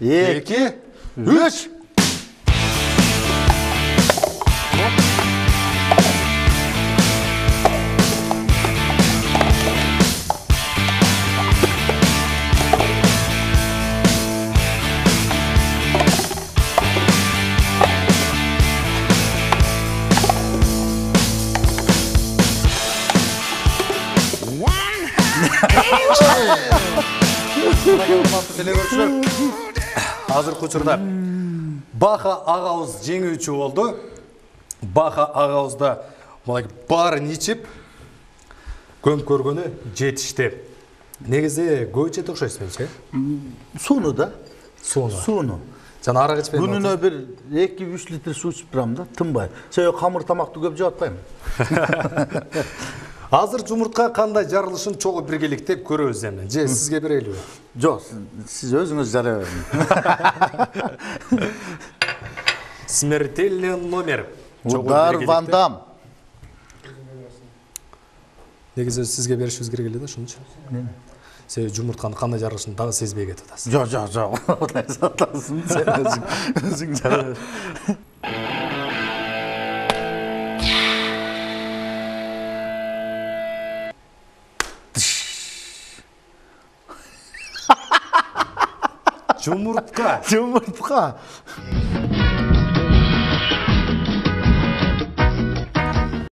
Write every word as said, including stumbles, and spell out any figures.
екі, үш. Азыр құчырда Баха ағауыз жеңүүчү болду. Баха ағаузда барын ичип көм көргөнү жетишти. Негизи көйчөт окшойсуз менчи? Сууну да. Сууну. Сууну. Жана арак ичпейм. Күнүнө бир эки үч литр суу ичип турам да, тынбай. Себеби камыр тамакты көп жеп атпайм. Азыр жумуртка кандай жарылышын чогуу биргеликте көрөбүз эми. Же сизге берелиби? Жок, сиз өзүңүз жарыя бериң. Смертельный номер. Удар Ван Дам. Негизи сизге беришибиз керек эле да, ошончу. Себеби жумуртканын кандай жарылышын дагы сезбей кетип атасыз. Жок, жок, жок. Кудай сатасың. Сен өзүң, өзүң жарыя бер. Жумуртка. Жумуртка.